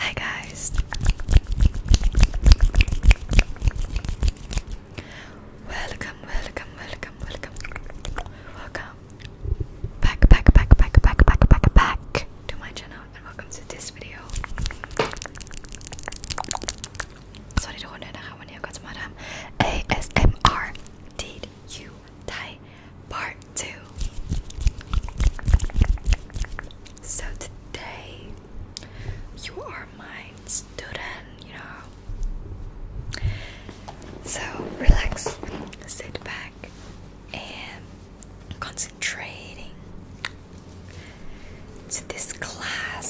Hi guys. Welcome back to my channel and welcome to this video. สวัสดีทุกคนด้วยนะคะวันนี้ก็จะมาทำ ASMR Did You Thai Part 2. So today you are my student, you know. So relax, sit back and concentrating to this class.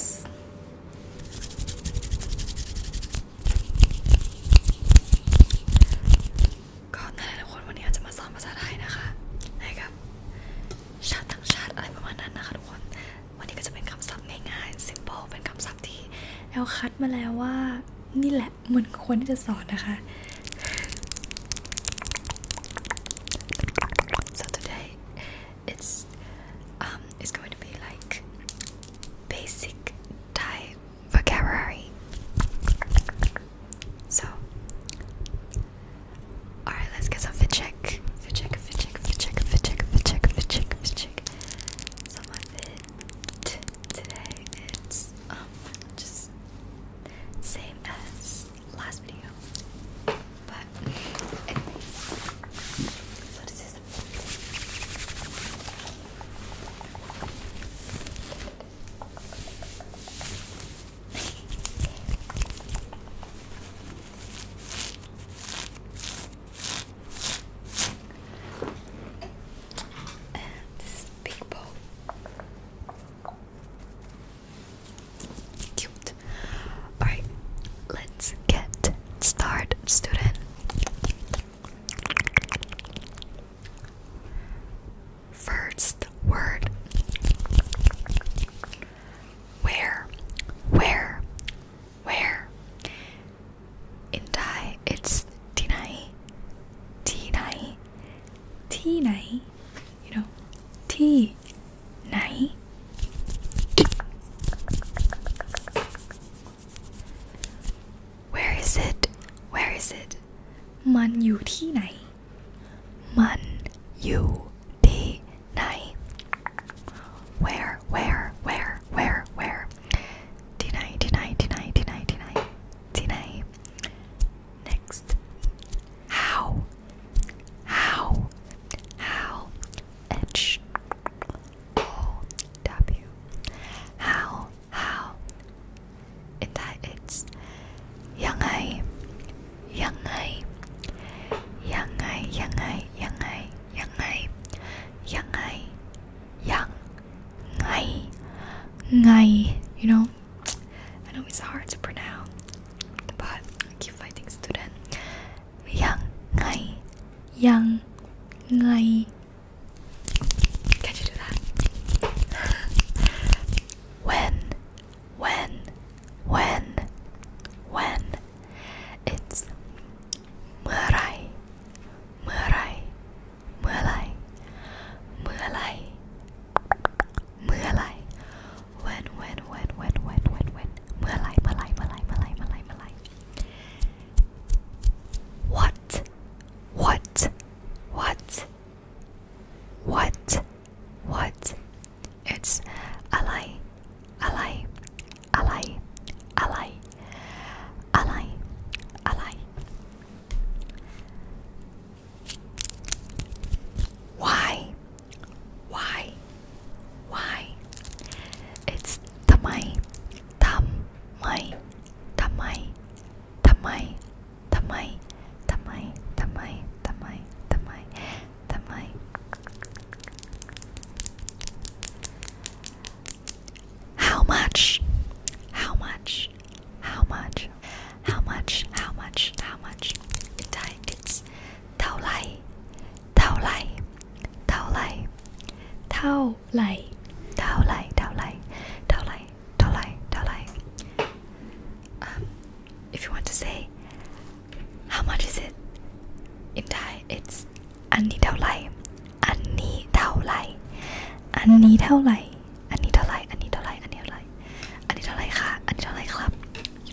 ก็นั่นแหละทุกคนวันนี้จะมาสอนภาษาไทยนะคะให้กับชาติต่างชาติอะไรประมาณนั้นนะคะทุกคนวันนี้ก็จะเป็นคำศัพท์ง่ายๆ simple เป็นคำศัพท์ที่แอลคัดมาแล้วว่านี่แหละมันควรที่จะสอนนะคะ So today it's going to be like basic Thai vocabulary. So alright, let's get some fit check. So my fit today it's just same as last video. But anyways, so this is big bowl. Cute. Alright, let's get started, student. First word. Where. In Thai, it's Tinai. You know, Tinai. Where is it? มันอยู่ที่ไหน มันอยู่ที่ไหน Where ที่ไหน Next How H O W How In Thai it's ยังไงยังไง You know, I know it's hard to pronounce, but I keep fighting, student. ยังไง Can you do that? When it's เมื่อไหร่ What it's อะไร Why it's ทำไม How much In Thai it's เท่าไหร่ If you want to say how much is it in Thai it's อันนี้เท่าไหร่คะ อันนี้เท่าไหร่ครับ You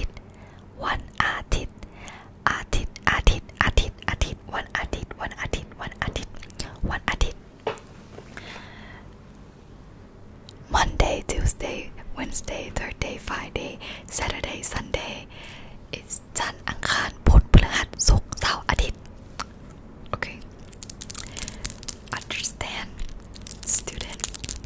it's จันทร์อังคารพุธพฤหัสศุกร์เสาร์อาทิตย์ okay understand student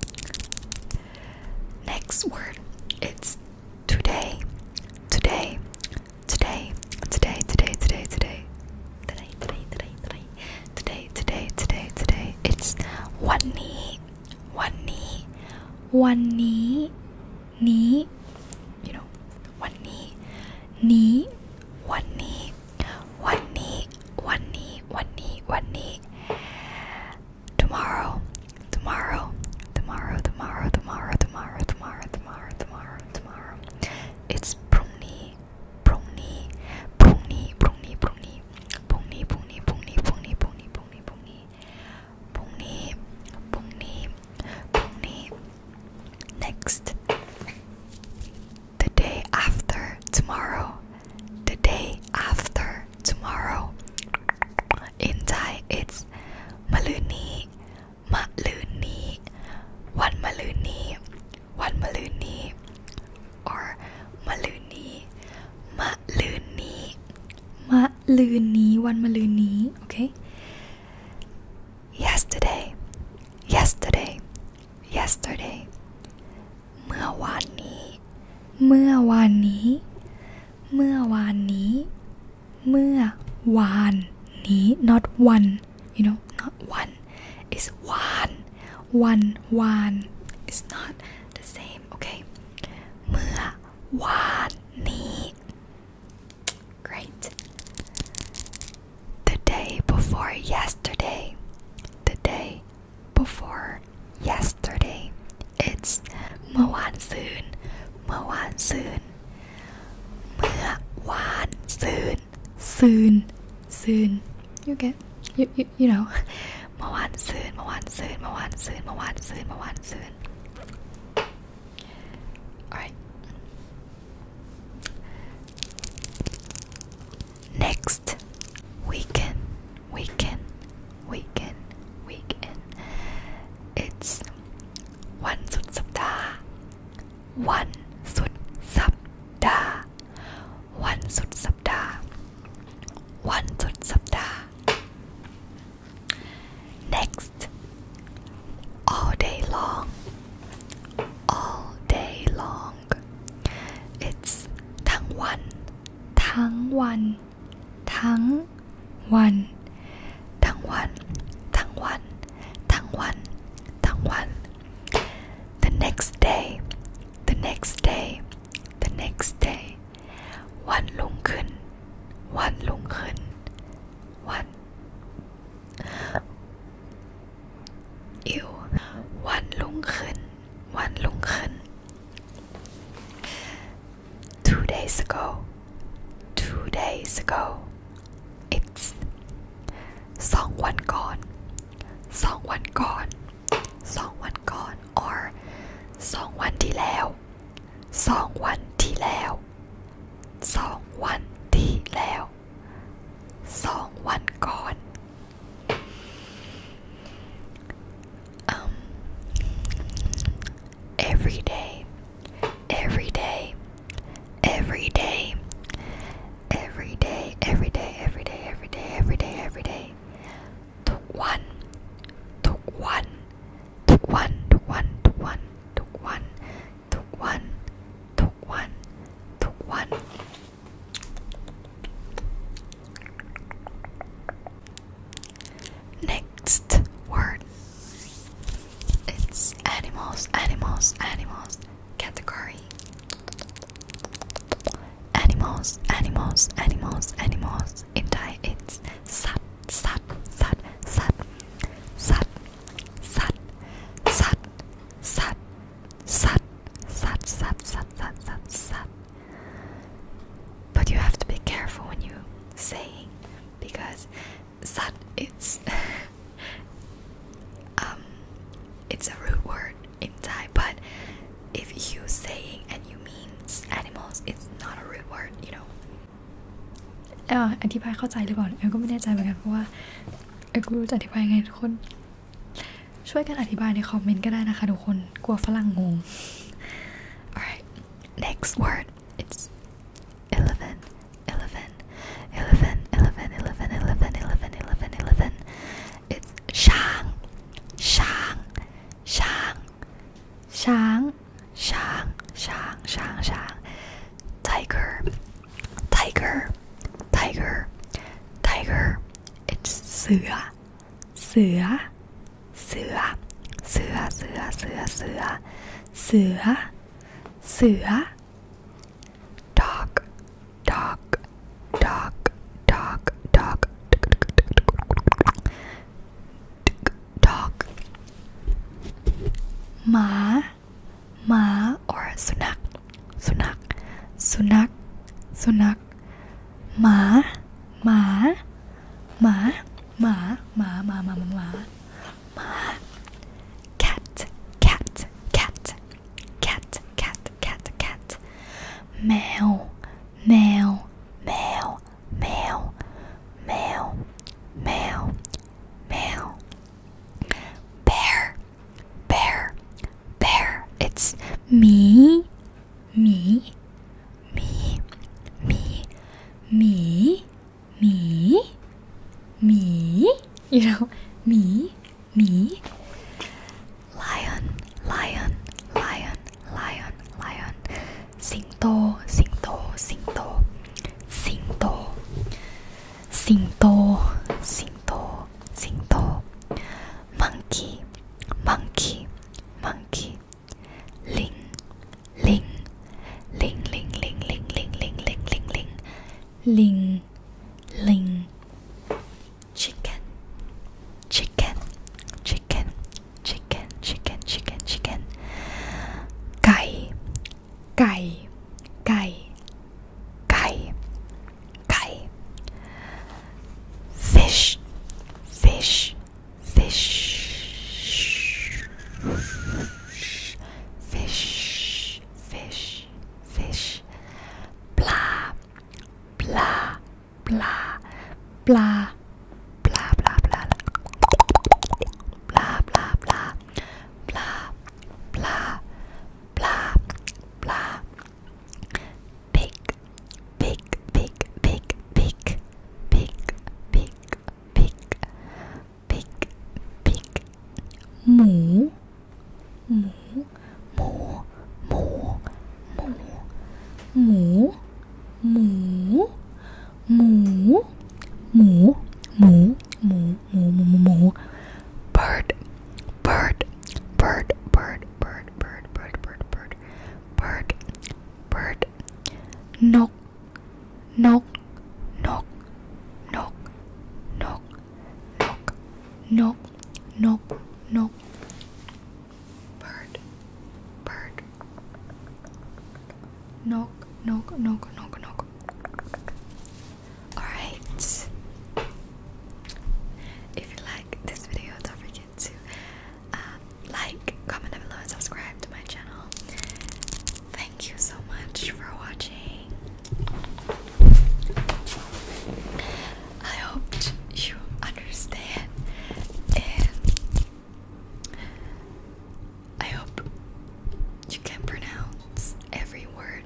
next word it's today today today today today today today today today today today today today today it's วันนี้วันนี้วันนี้นี้ you know วันนี้นี้วันนี้วันนี้วันนี้วันนี้วันนี้ tomorrow tomorrow tomorrow tomorrow tomorrow tomorrow tomorrow tomorrow tomorrow tomorrow it's พรุ่งนี้พรุ่งนี้พรุ่งนี้พรุ่งนี้พรุ่งนี้พรุ่งนี้พรุ่งนี้พรุ่งนี้พรุ่งนี้พรุ่งนี้พรุ่งนี้พรุ่งนี้พรุ่งนี้พรุ่งนี้พรุ่งนี้ next the day after tomorrow the day after tomorrow in Thai it's มะรืนนี้มะรืนนี้วันมะรืนนี้วันมะรืนนี้ or มะรืนนี้มะรืนนี้มะรืนนี้วันมะรืนนี้ okay yesterday yesterday yesterday เมื่อวานนี้เมื่อวานนี้เมื่อวานนี้เมื่อวานนี้ not one you know not one is one one one is not the same okay เมื่อวานนี้ great the day before yesterday the day before yesterday it's เมื่อวานซืนเมื่อวานซืนเมื่อวานซืนซืนซืน you get you know เมื่อวานซืนเมื่อวานซืนเมื่อวานซืนเมื่อวานซืนเมื่อวานซืน alright next weekend weekend weekend weekend it's วันสุดสัปดาห์วันสุดสัปดาห์วันสุดสัปดาห์วันสุดสัปดาห์ next all day long all day long it's ทั้งวันทั้งวันทั้งวันทั้งวันทั้งวันทั้งวันทั้งวัน the next day the next day the next day วันรุ่งขึ้นวันรุ่งขึ้นวันวันรุ่งขึ้นวันรุ่งขึ้น 2 days ago 2 days ago it's 2 วันก่อน2 วันก่อน2 วันก่อน or 2 วันที่แล้ว2 วันที่แล้ว2 วันที่แล้ว2 วันก่อนevery day every day every day every day every day every day every day every day every day ทุกวันทุกวันทุกวันทุกวันทุกวันทุกวันทุกวันทุกวันทุกวัน next word it's animals animals animals category animals animals animals animals in Thai it's สัตว์สัตว์สัตว์สัตว์สัตว์สัตว์สัตว์สัตว์สัตว์สัตว์สัตว์สัตว์สัตว์สัตว์สัตว์ but you have to be careful when you saying because สัตว์ it's a rude word in Thai but if you saying and you mean animals it's not a rude word you know อธิบายเข้าใจหรือเปล่าแอลก็ไม่แน่ใจเหมือนกันเพราะว่าแอลก็รู้จะอธิบายไงทุกคนช่วยกันอธิบายในคอมเมนต์ก็ได้นะคะทุกคนกลัวฝรั่งงง alright next word it's 11 สือเสือเสือเสือเสือเสือเสือเสือเสือ dog dog dog dog dog dog หมาหมา or สุนัขสุนัขสุนัขสุนัขหมาหมาหมาหมาหมาหมาหมาหมาหมา cat cat cat cat cat cat cat แมวแมวแมวแมวแมวแมวแมว bear bear bear it's me me me me me me me you know me me lion lion lion lion lion สิงโตสิงโตสิงโตสิงโตสิงโตสิงโตสิงโต monkey monkey monkey ลิงลิงลิงลิงลิงลิงลิงลิงลิงลิงลิงลิงลิง chicken chicken chicken chicken chicken chicken chicken ไก่ไก่ไก่ไก่ไก่ fish fish fish fish fish fish ปลาปลาปลาปลาปลาปลาปลาปลาปลาปลาปลาปลาปลาปลา pig pig pig pig pig pig pig pig pig pig หมูหมูหมูหมูหมูหมูหมูหมูหมูหมูหมูหมูหมูหมู bird bird bird bird bird bird bird bird bird bird bird นกนกนกนกนกนกนกนก bird bird นกนกนกนกนก alright if you like this video don't forget to like, comment down below and subscribe to my channel. Thank you so much for watching. I hope you understand and I hope you can pronounce every word.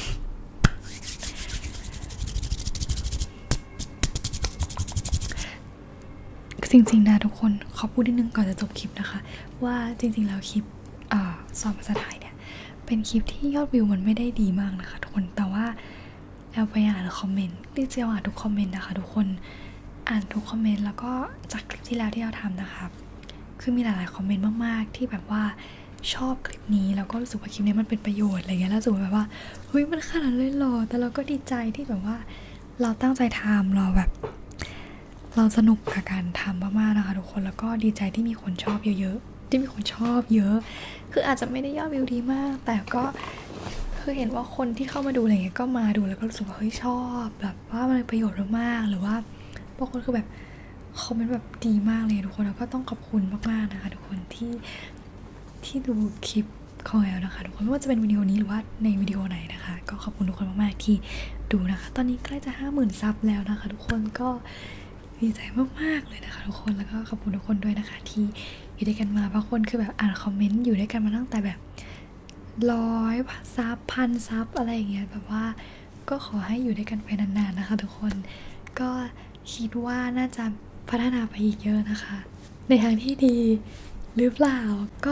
จริงๆนะทุกคนขอพูดนิดนึงก่อนจะจบคลิปนะคะว่าจริงๆแล้วคลิปสอนภาษาไทยเนี่ยเป็นคลิปที่ยอดวิวมันไม่ได้ดีมากนะคะทุกคนแต่ว่าแอลไปอ่านคอมเมนต์ดิเจลอ่านทุกคอมเมนต์นะคะทุกคนอ่านทุกคอมเมนต์แล้วก็จากคลิปที่แล้วที่เราทำนะคะคือมีหลายๆคอมเมนต์มากๆที่แบบว่าชอบคลิปนี้แล้วก็รู้สึกว่าคลิปนี้มันเป็นประโยชน์อะไรเงี้ยแล้วรู้สึกแบบว่าเฮ้ยมันขนาดเลยหรอแต่เราก็ดีใจที่แบบว่าเราตั้งใจทำเราสนุกกับการทำมากๆนะคะทุกคนแล้วก็ดีใจที่มีคนชอบเยอะๆที่มีคนชอบเยอะคืออาจจะไม่ได้ยอดวิวดีมากแต่ก็คือเห็นว่าคนที่เข้ามาดูอะไรเงี้ยก็มาดูแล้วก็รู้สึกว่าเฮ้ยชอบแบบว่ามันเป็นประโยชน์มากๆหรือว่าบางคนคือแบบคอมเมนต์แบบดีมากเลยทุกคนแล้วก็ต้องขอบคุณมากๆนะคะทุกคนที่ดูคลิปของแอลนะคะทุกคนไม่ว่าจะเป็นวิดีโอนี้หรือว่าในวิดีโอไหนนะคะก็ขอบคุณทุกคนมากๆที่ดูนะคะตอนนี้ใกล้จะ 50,000 ซับแล้วนะคะทุกคนก็ดีใจมากๆเลยนะคะทุกคนแล้วก็ขอบคุณทุกคนด้วยนะคะที่อยู่ด้วยกันมาบางคนคือแบบอ่านคอมเมนต์อยู่ด้วยกันมาตั้งแต่แบบ100 ซับ 1,000 ซับอะไรอย่างเงี้ยแบบว่าก็ขอให้อยู่ด้วยกันไปนานๆนะคะทุกคนก็คิดว่าน่าจะพัฒนาไปอีกเยอะนะคะในทางที่ดีหรือเปล่าก็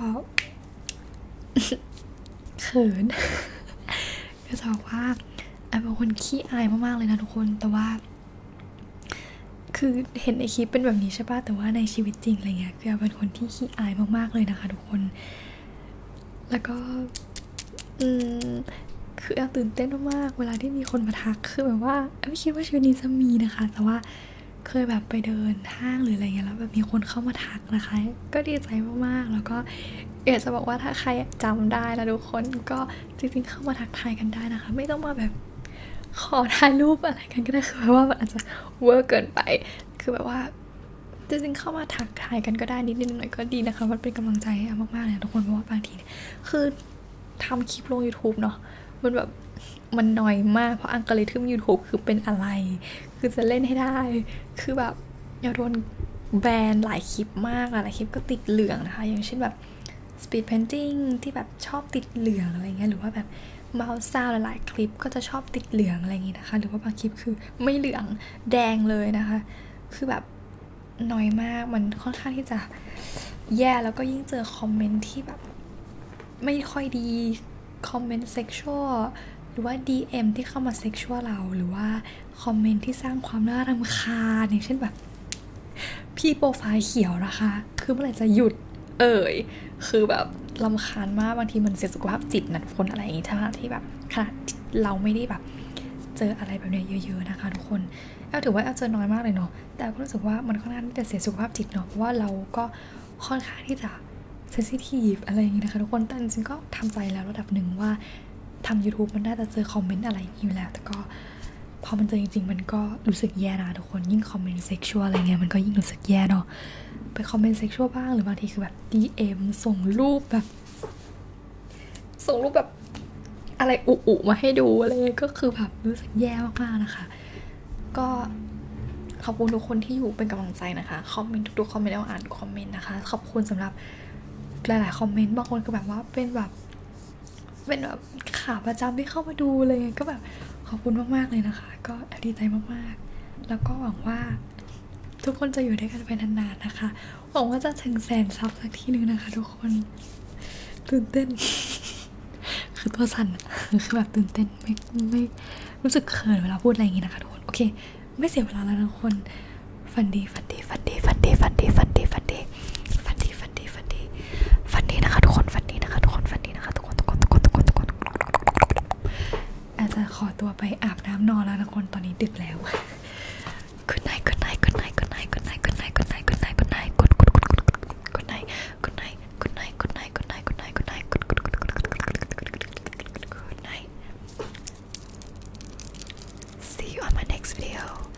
เขิน ก็จะบอกว่าไอ้เป็นคนขี้อายมากๆเลยนะทุกคนแต่ว่าคือเห็นในคลิปเป็นแบบนี้ใช่ป่ะแต่ว่าในชีวิตจริงอะไรเงี้ยคือเป็นคนที่ขี้อายมากๆเลยนะคะทุกคนแล้วก็คือตื่นเต้นมากๆเวลาที่มีคนมาทักคือแบบว่าไม่คิดว่าชีวิตนี้จะมีนะคะแต่ว่าเคยแบบไปเดินห้างหรืออะไรเงี้ยแล้วแบบมีคนเข้ามาทักนะคะก็ดีใจมากๆแล้วก็อยากจะบอกว่าถ้าใครจำได้แล้วทุกคนก็จริงๆเข้ามาทักทายกันได้นะคะไม่ต้องมาแบบขอถ่ายรูปอะไรกันก็ได้คือแบบว่ามันอาจจะเวอร์เกินไปคือแบบว่าจริงๆเข้ามาทักทายกันก็ได้นิดๆหน่อยๆก็ดีนะคะมันเป็นกำลังใจมากๆเลยทุกคนเพราะว่าบางทีคือทำคลิปลง YouTube เนาะมันแบบมันน้อยมากเพราะอัลกอริทึม YouTube คือเป็นอะไรคือจะเล่นให้ได้คือแบบอย่าโดนแบนหลายคลิปมากหลายคลิปก็ติดเหลืองนะคะอย่างเช่นแบบ speed painting ที่แบบชอบติดเหลืองอะไรเงี้ยหรือว่าแบบเมาส์ซาวหลายๆคลิปก็จะชอบติดเหลืองอะไรอย่างงี้นะคะหรือว่าบางคลิปคือไม่เหลืองแดงเลยนะคะคือแบบน้อยมากมันค่อนข้างที่จะแย่แล้วก็ยิ่งเจอคอมเมนต์ที่แบบไม่ค่อยดีคอมเมนต์เซ็กชวลหรือว่า DM ที่เข้ามาเซ็กชวลเราหรือว่าคอมเมนต์ที่สร้างความน่ารำคาญอย่างเช่นแบบพี่โปรไฟล์เขียวนะคะคือเมื่อไหร่จะหยุดคือแบบรำคาญมากบางทีมันเสียสุขภาพจิตนะทุกคนอะไรอย่างงี้ทั้งที่แบบขนาดเราไม่ได้แบบเจออะไรแบบนี้เยอะๆนะคะทุกคนถือว่าเจอน้อยมากเลยเนาะแต่ก็รู้สึกว่ามันค่อนข้างที่จะเสียสุขภาพจิตเนาะเพราะว่าเราก็ค่อนข้างที่จะเซนซิทีฟอะไรอย่างงี้นะคะทุกคนแต่จริงๆก็ทำใจแล้วระดับหนึ่งว่าทำ YouTube มันน่าจะเจอคอมเมนต์อะไรอยู่แล้วแต่ก็พอมันเจอจริงๆมันก็รู้สึกแย่นะทุกคนยิ่งคอมเมนต์เซ็กชวลอะไรเงี้ยมันก็ยิ่งรู้สึกแย่เนาะไปคอมเมนต์เซ็กชวลบ้างหรือบางทีคือแบบ DM ส่งรูปแบบอะไรอุมาให้ดูอะไรก็คือแบบรู้สึกแย่มากๆนะคะก็ขอบคุณทุกคนที่อยู่เป็นกำลังใจนะคะคอมเมนต์ทุกๆคอมเมนต์อ่านคอมเมนต์นะคะขอบคุณสำหรับหลายๆคอมเมนต์บางคนก็แบบว่าเป็นแบบขาประจำที่เข้ามาดูเลยก็แบบขอบคุณมากๆเลยนะคะก็ดีใจมากๆแล้วก็หวังว่าทุกคนจะอยู่ด้วยกันไปนานๆนะคะหวังว่าจะถึง100,000 ซับสักทีนึงนะคะทุกคนตื่นเต้นคือตัวสั่นคือแบบตื่นเต้นไม่รู้สึกเขินเวลาพูดอะไรอย่างงี้นะคะทุกคนโอเคไม่เสียเวลาแล้วทุกคนฝันดีนะคะทุกคนฝันดีนะคะทุกคนอาจจะขอตัวไปอาบน้ำนอนแล้วทุกคนตอนนี้ดึกแล้ว Good night Good night Good night Good night Good night Good night Good night Good night Good night Good night Good night Good night Good night Good night Good night Good night Good night See you on my next video